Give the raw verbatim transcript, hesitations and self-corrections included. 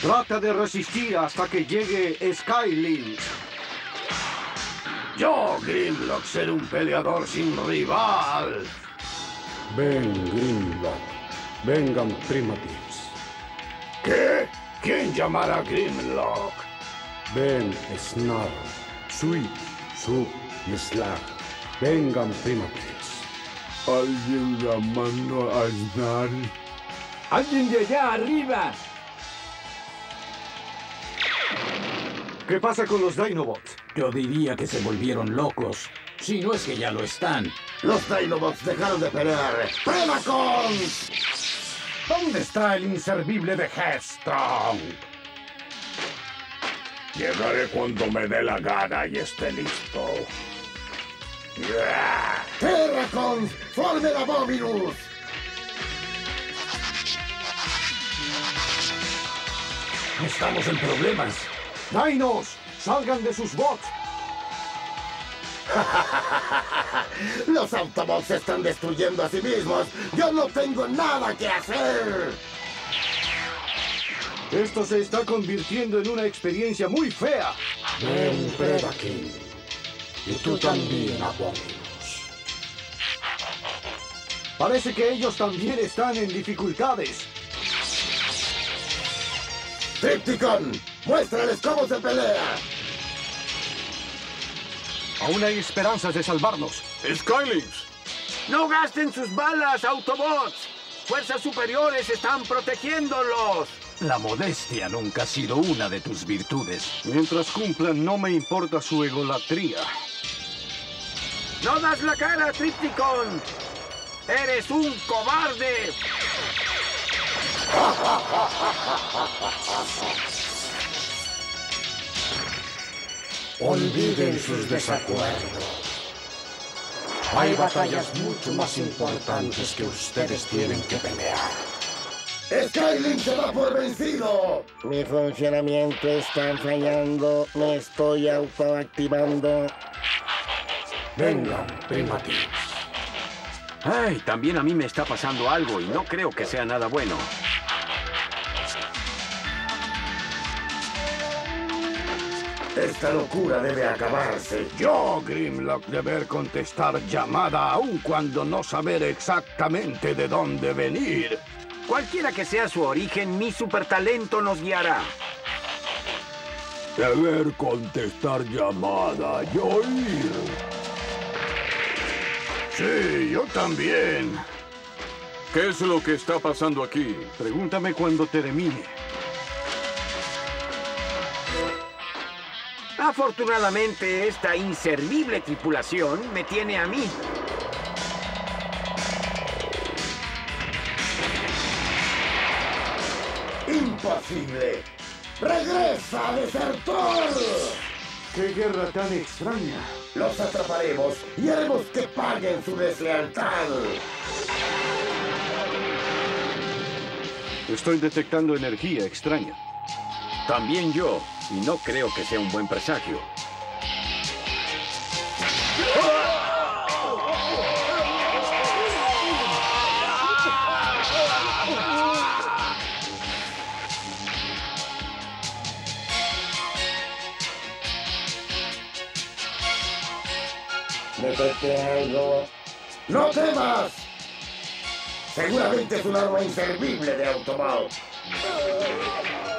Trata de resistir hasta que llegue Skylynx. Yo, Grimlock, seré un peleador sin rival. Ven, Grimlock. Vengan, Primatives. ¿Qué? ¿Quién llamará Grimlock? Ven, Snarl, Sweep, Sub y Slag. Vengan, Primatives. ¿Alguien llamando a Snarl? ¡Alguien de allá arriba! ¿Qué pasa con los Dinobots? Yo diría que se volvieron locos. Si no es que ya lo están. Los Dinobots dejaron de pelear. ¡Predacons! ¿Dónde está el inservible de Headstrong? Llegaré cuando me dé la gana y esté listo. ¡Terracons! ¡Formen Abominus! Estamos en problemas. ¡Dinos! ¡Salgan de sus bots! Los Autobots se están destruyendo a sí mismos. Yo no tengo nada que hacer. Esto se está convirtiendo en una experiencia muy fea. Ven, Predaking. Y tú también, Abominus. Parece que ellos también están en dificultades. Tripticon, muéstrales cómo se pelea. Aún hay esperanzas de salvarnos. ¡Skylynx! ¡No gasten sus balas, Autobots! ¡Fuerzas superiores están protegiéndolos! La modestia nunca ha sido una de tus virtudes. Mientras cumplan, no me importa su egolatría. ¡No das la cara, Tripticon! ¡Eres un cobarde! Olviden sus desacuerdos. Hay batallas mucho más importantes que ustedes tienen que pelear. ¡Skylynx se da por vencido! Mi funcionamiento está fallando. Me estoy autoactivando. Vengan, Primatives. Ay, también a mí me está pasando algo y no creo que sea nada bueno. Esta locura debe acabarse. Yo, Grimlock, deber contestar llamada aun cuando no saber exactamente de dónde venir. Cualquiera que sea su origen, mi supertalento nos guiará. Deber contestar llamada y oír. Sí, yo también. ¿Qué es lo que está pasando aquí? Pregúntame cuando termine. Afortunadamente, esta inservible tripulación me tiene a mí. ¡Imposible! ¡Regresa, desertor! ¡Qué guerra tan extraña! Los atraparemos y haremos que paguen su deslealtad. Estoy detectando energía extraña. También yo, y no creo que sea un buen presagio. ¿Detecté algo? ¡No temas! Seguramente es un arma inservible de Autobot.